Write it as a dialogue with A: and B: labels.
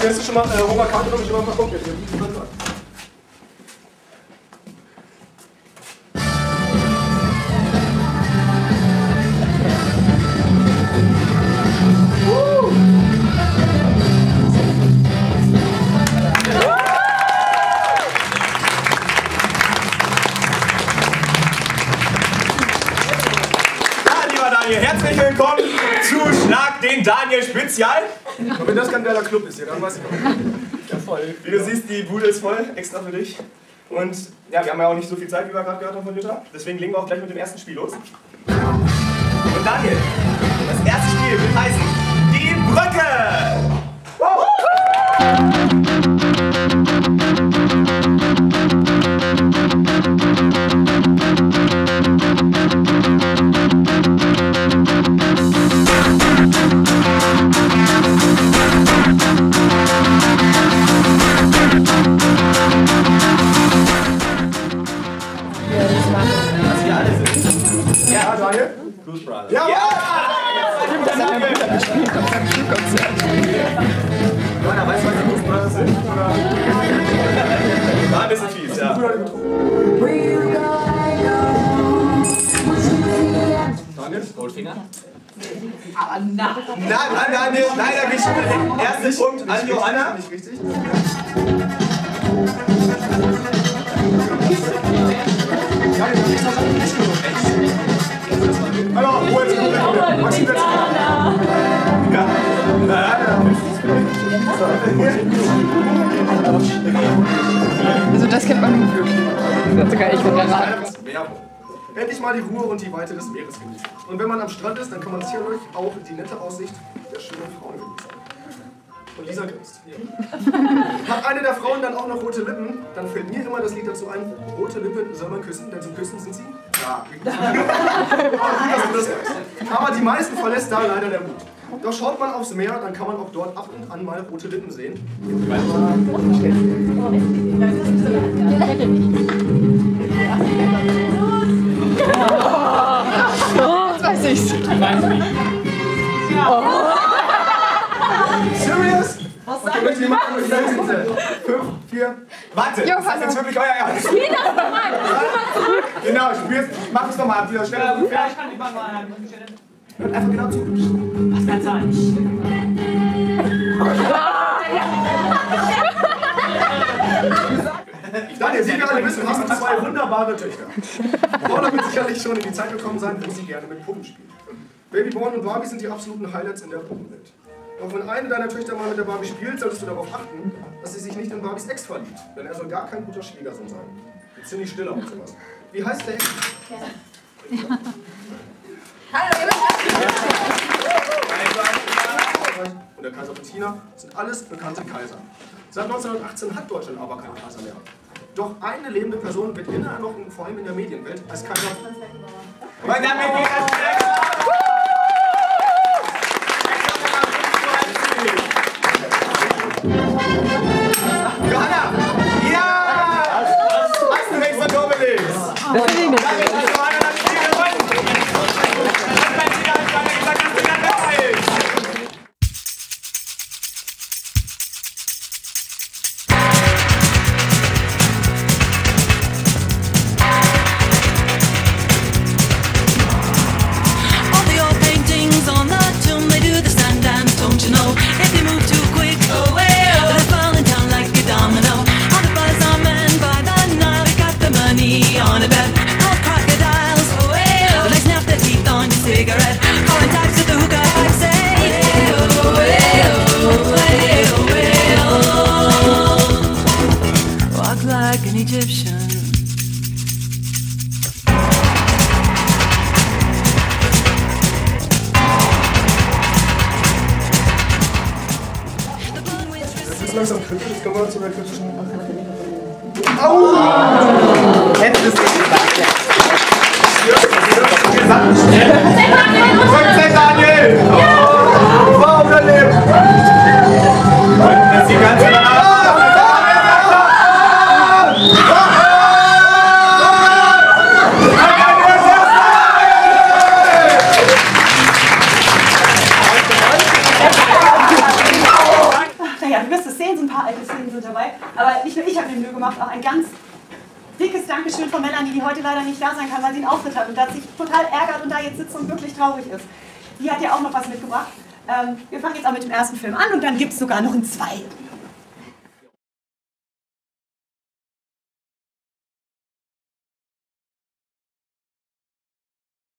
A: stellst du schon mal Hungerkarte und schon mal verguckt jetzt.
B: Herzlich willkommen zu Schlag den Daniel Spezial.
A: Und wenn das kein geiler Club ist hier, dann weiß ich auch. Ja, voll.
B: Wie du siehst, die Bude ist voll, extra für dich. Und ja, wir haben ja auch nicht so viel Zeit, wie wir gerade gehört haben von Jutta. Deswegen legen wir auch gleich mit dem ersten Spiel los. Und Daniel, das erste Spiel wird heißen Die Brücke. Wow.
A: Ja, Daniel?
B: Blues Brothers.
A: Ja!
C: Das hat mein Bruder gespielt auf seinem Schulkonzert.
B: Johanna, weißt du, was die Blues Brothers sind? War ein bisschen fies, ja.
A: Daniel?
B: Goldfinger?
C: Aber na.
B: Daniel, leider geht schon der erste Punkt an Johanna.
A: Nicht richtig. Hallo, Ruhe jetzt. Maxi, jetzt.
B: Ja.
C: Also das kennt man nur wirklich. Das hat sogar ich mit der Rad.
A: Endlich mal die Ruhe und die Weite des Meeres genießen. Und wenn man am Strand ist, dann kann man sicherlich auch die nette Aussicht der schönen Frauen genießen. Und Lisa grinst. Hat eine der Frauen dann auch noch rote Lippen, dann fällt mir immer das Lied dazu ein, rote Lippen soll man küssen, denn zum Küssen sind sie da. Aber die meisten verlässt da leider der Mut. Doch schaut man aufs Meer, dann kann man auch dort ab und an mal rote Lippen sehen.
C: Jetzt weiß ich's.
A: Serious? Was sagt ihr? 5, 4.
B: Warte, das ist jetzt wirklich euer Ernst.
D: Spiel das nochmal!
A: Genau, mach es nochmal. Wieder schneller.
D: Ja, ich kann nicht mal machen.
A: Hört einfach genau zu.
D: Was kann's sein?
A: Daniel, wie wir alle wissen, hast du 2 wunderbare Töchter. Paula wird sicherlich schon in die Zeit gekommen sein, wo sie gerne mit Puppen spielt. Babyborn und Barbie sind die absoluten Highlights in der Puppenwelt. Doch wenn eine deiner Töchter mal mit der Barbie spielt, solltest du darauf achten, dass sie sich nicht in Barbies Ex verliebt. Denn er soll gar kein guter Schwiegersohn sein. Wird ziemlich still auf sowas. Wie heißt der Ex? Und der Kaiser von China sind alles bekannte Kaiser. Seit 1918 hat Deutschland aber keinen Kaiser mehr. Doch eine lebende Person wird immer noch, vor allem in der Medienwelt, als Kaiser.
B: Und damit geht das direkt. Johanna! Ja! Hast du nichts von Dominik?
C: Das ist nicht.
B: Johanna das Spiel gewonnen! Und wenn sie dann gesagt, dass du dann dabei bist!
E: All the old paintings on the tomb, they do the stand dance, don't you know? If you move too quick, they're falling down like a domino. All the buzz are men by the Nile, they got the money on a bet. All crocodiles, they snap their teeth on your cigarette. Calling tax at the hookah, I say, walk like an Egyptian.
A: Das ist langsam kritisch, jetzt kommen wir zu der kritischen. Au!
B: Hätte es nicht gesagt, ja. Daniel! Wow, daneben! Das ist die ganze
D: Naja, du wirst es
F: sehen, so ein paar alte Szenen sind dabei. Aber nicht nur ich habe mir Mühe gemacht, auch ein ganz dickes Dankeschön von Melanie, die heute leider nicht da sein kann, weil sie einen Auftritt hat und da sich total ärgert und da jetzt sitzt und wirklich traurig ist. Die hat ja auch noch was mitgebracht. Wir fangen jetzt auch mit dem ersten Film an und dann gibt es sogar noch einen zweiten.